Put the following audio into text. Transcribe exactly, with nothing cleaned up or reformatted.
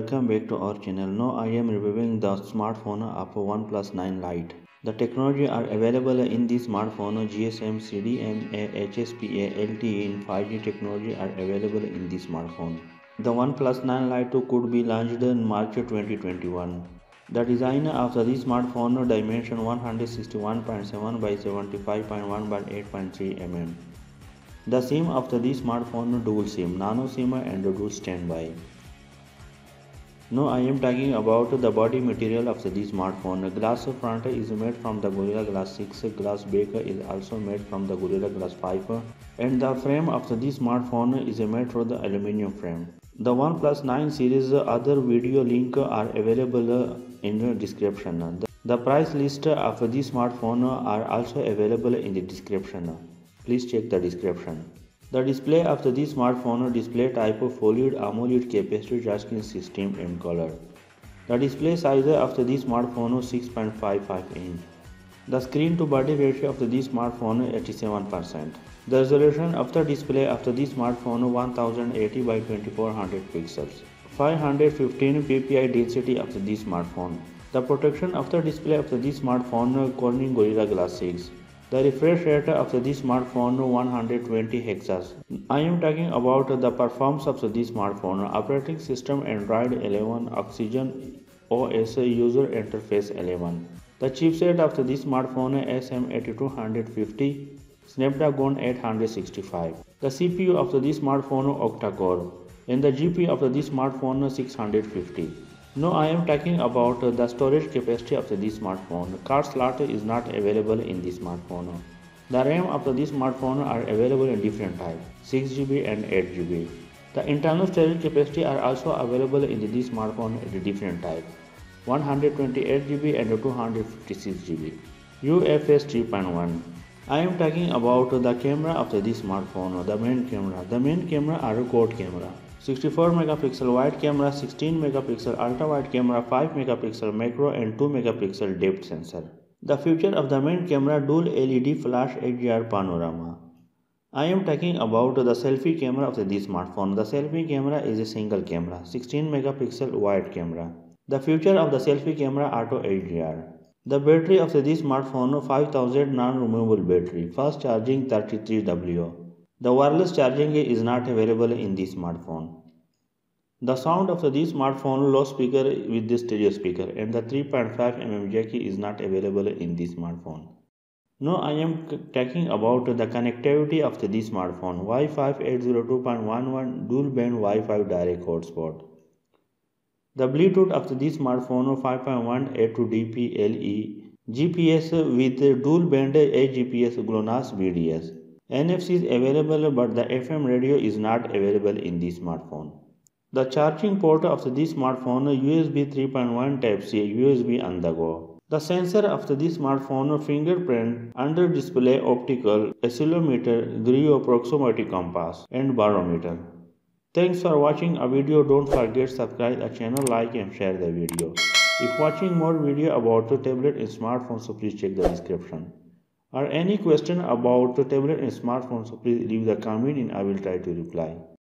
welcome back to our channel. Now I am reviewing the smartphone of OnePlus nine Lite. The technology are available in this smartphone. G S M, C D M A, H S P A, L T E and five G technology are available in this smartphone. The OnePlus nine Lite could be launched in March twenty twenty-one. The design of this smartphone dimension one sixty-one point seven by seventy-five point one by eight point three millimeters. The SIM of this smartphone dual SIM, nano SIM and dual standby. Now I am talking about the body material of the smartphone. The glass front is made from the Gorilla Glass six, glass back is also made from the Gorilla Glass five, and the frame of the smartphone is made from the aluminum frame. The OnePlus nine series other video link are available in the description. The price list of this smartphone are also available in the description. Please check the description. The display of this smartphone display type Folio AMOLED capacitive touchscreen system and color. The display size of this smartphone is six point five five inch. The screen to body ratio of this smartphone is eighty-seven percent. The resolution of the display of this smartphone is ten eighty by twenty-four hundred pixels. five hundred fifteen p p i density of this smartphone. The protection of the display of this smartphone is Corning Gorilla Glass six. The refresh rate of this smartphone one hundred twenty hertz. I am talking about the performance of this smartphone. Operating system Android eleven, Oxygen O S user interface eleven. The chipset of this smartphone S M eight two fifty, Snapdragon eight sixty-five. The C P U of this smartphone octa-core and the G P U of this smartphone six hundred fifty. Now I am talking about the storage capacity of this smartphone. Card slot is not available in this smartphone. The RAM of this smartphone are available in different types, six G B and eight G B. The internal storage capacity are also available in this smartphone at different types, one hundred twenty-eight G B and two hundred fifty-six G B. U F S three point one. I am talking about the camera of this smartphone. The main camera. The main camera are quad camera. sixty-four megapixel wide camera, sixteen megapixel ultra wide camera, five megapixel macro and two megapixel depth sensor. The feature of the main camera dual L E D flash H D R panorama. I am talking about the selfie camera of this smartphone. The selfie camera is a single camera, sixteen megapixel wide camera. The feature of the selfie camera auto H D R. The battery of this smartphone five thousand non-removable battery, fast charging thirty-three watts. The wireless charging is not available in this smartphone. The sound of this smartphone low speaker with the stereo speaker and the three point five millimeter jack is not available in this smartphone. Now I am talking about the connectivity of this smartphone. Wi-Fi eight oh two dot eleven dual band Wi-Fi direct hotspot. The Bluetooth of this smartphone five point one A to D P L E, G P S with dual band A G P S GLONASS B D S. N F C is available but the F M radio is not available in this smartphone. The charging port of this smartphone U S B three point one Type C, U S B on the go. The sensor of this smartphone fingerprint, under display optical, accelerometer, gyro proximity compass and barometer. Thanks for watching a video. Don't forget subscribe the channel, like and share the video. If watching more video about the tablet and smartphone, so please check the description. Or any question about the tablet and smartphone, so please leave the comment and I will try to reply.